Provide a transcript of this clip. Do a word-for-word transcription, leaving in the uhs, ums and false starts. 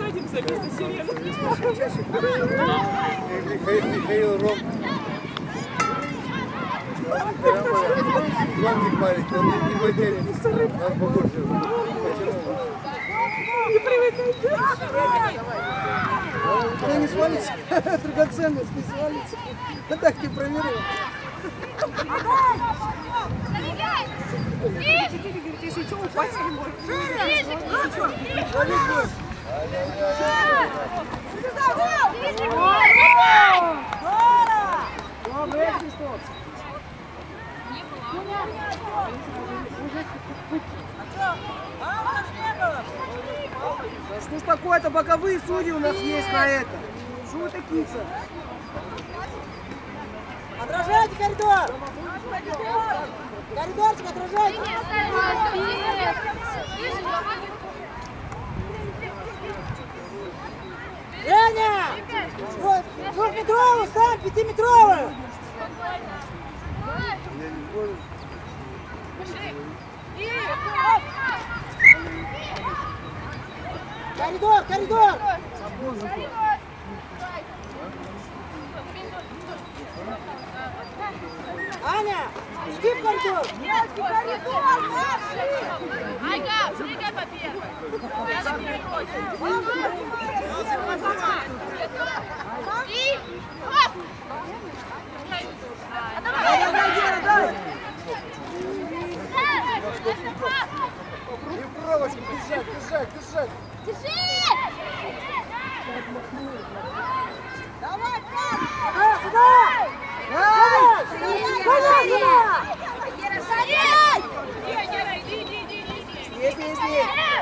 расходимся вместо сирены. Михаил Ром. Зонтик маленький, он не потерян. Надо побольше. Не привыкайте. Она не свалится. Драгоценность не свалится. Да так ты проверил. Если что, упасть не может. Что ж такое-то, боковые судьи у нас есть на это? Что вы такие-то? Отражайте коридор! Коридорчик, отражайте! Женя! Двухметровую ставь, пятиметровую! Коридор, коридор! Аня, жди в коридор! Девочки, коридор! Айга, прыгай по первой! И хоп! Дай, дай, дай, дай! И вправо, бежать, бежать, бежать. Держи! Давай, сюда, сюда! Давай! Давай! Гера, Гера, иди, иди, иди, иди! Здесь, здесь, здесь!